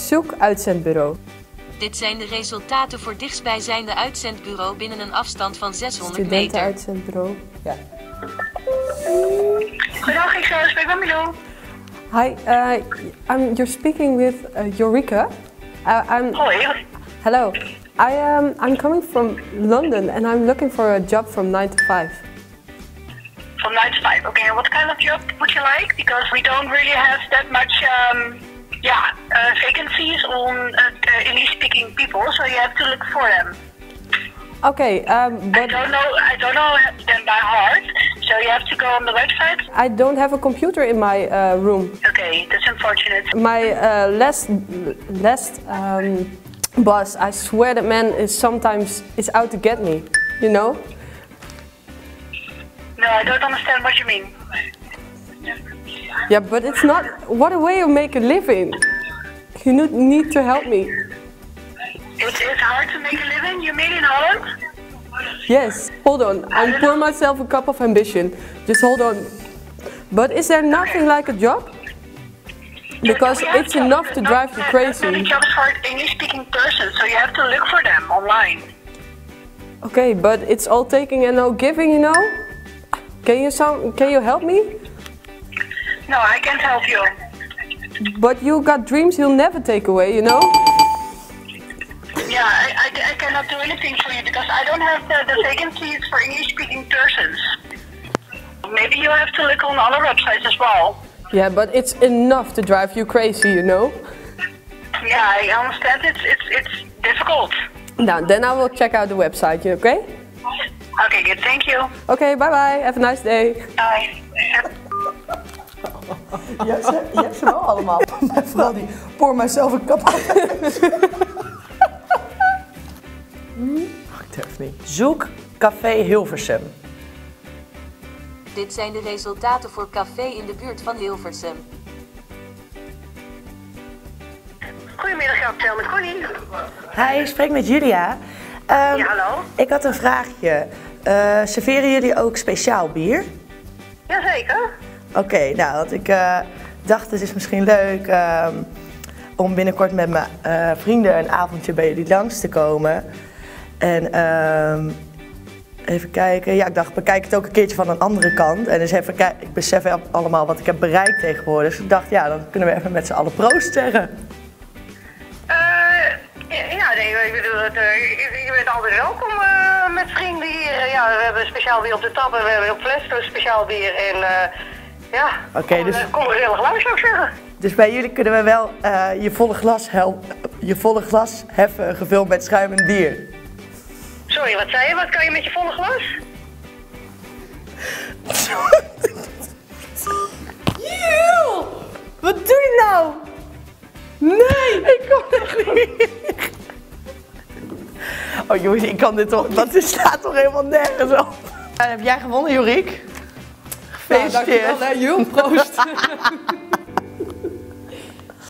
uitzendbureau. Dit zijn de resultaten voor dichtstbijzijnde uitzendbureau binnen een afstand van 600 meter. Studentenuitzendbureau. Ja. Goedendag, ik spreek met Milou. Hi, you're speaking with Eureka. Hoi. Hello. I'm coming from London and I'm looking for a job from 9 to 5. From 9 to 5. Okay, and what kind of job would you like? Because we don't really have that much vacancies on English-speaking people, so you have to look for them. Okay, but I don't know them by heart, so you have to go on the website. I don't have a computer in my room. Okay, that's unfortunate. My last boss, I swear that man is sometimes out to get me, you know? No, I don't understand what you mean. Yeah, but it's not. What a way of making a living. You need to help me. It's hard to make a living, you mean in Holland? Yes. Hold on. I'm pouring myself a cup of ambition. Just hold on. But is there nothing like a job? Because it's enough to drive you crazy. Not many jobs for English-speaking persons, so you have to look for them online. Okay, but it's all taking and no giving, you know? Can you help me? No, I can't help you. But you got dreams you'll never take away, you know? Yeah, I cannot do anything for you because I don't have the vacancies for English-speaking persons. Maybe you have to look on other websites as well. Yeah, but it's enough to drive you crazy, you know? Yeah, I understand it's difficult. Now, then I will check out the website, okay? Okay, good, thank you. Okay, bye bye, have a nice day. Bye. Je hebt ze wel allemaal. Maar vooral die pour mijzelf een kap af. Ik durf niet. Zoek Café Hilversum. Dit zijn de resultaten voor café in de buurt van Hilversum. Goedemiddag, ja, vertel met Connie. Hi, ik spreek met Julia. Ja, hallo. Ik had een vraagje. Serveren jullie ook speciaal bier? Jazeker. Oké, nou, want ik dacht het is misschien leuk om binnenkort met mijn vrienden een avondje bij jullie langs te komen. En even kijken, ja, ik dacht bekijk het ook een keertje van een andere kant. En dus even kijken, ik besef allemaal wat ik heb bereikt tegenwoordig. Dus ik dacht, ja, dan kunnen we even met z'n allen proost zeggen. Ja, nee, ik bedoel, je bent altijd welkom met vrienden hier. Ja, we hebben speciaal bier op de tap en we hebben op fles speciaal bier. En ja, Oké, dus kom er heel erg langs, zou ik zeggen. Dus bij jullie kunnen we wel je volle glas heffen gevuld met schuimend bier. Sorry, wat zei je? Wat kan je met je volle glas? Eeuw! Wat doe je nou? Nee! Ik kon het niet. Oh jongens, ik kan dit toch, dat slaat toch helemaal nergens op. Heb jij gewonnen, Jorik? Gefeliciteerd. Nou, dankjewel, hè, Joep, proost.